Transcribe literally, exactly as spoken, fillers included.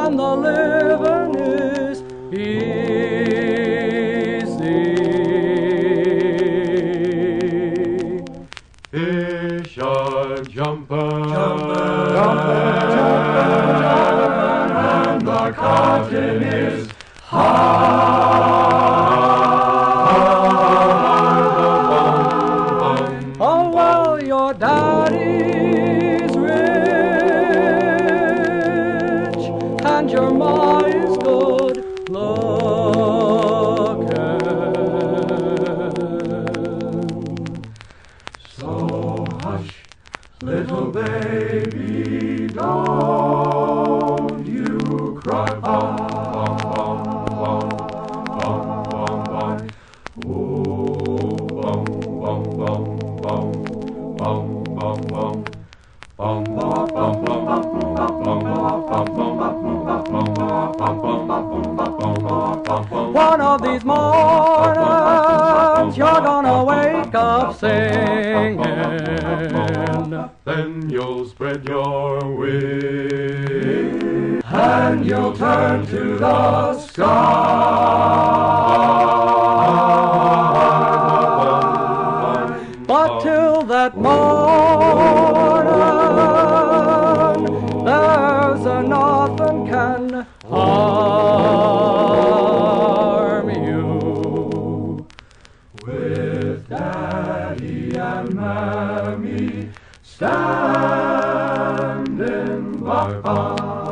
and the living is easy. Fish are jumping, Jumping, jumping, jumping, jumping, and the cotton is high. Oh, well, your daddy's rich and your ma is good looking. So hush, little baby, don't you cry. Bum, bum, bum, bum, bum, bum. Oh, bum, bum, bum, bum, bum, bum, bum. Bum, bum, bum, bum, bum, bum, bum. One of these mornings you're gonna wake up singing. Then you'll spread your wings and you'll turn to the sky. But till that morning, there's a nothing can harm you. With Daddy and Mammy standing by.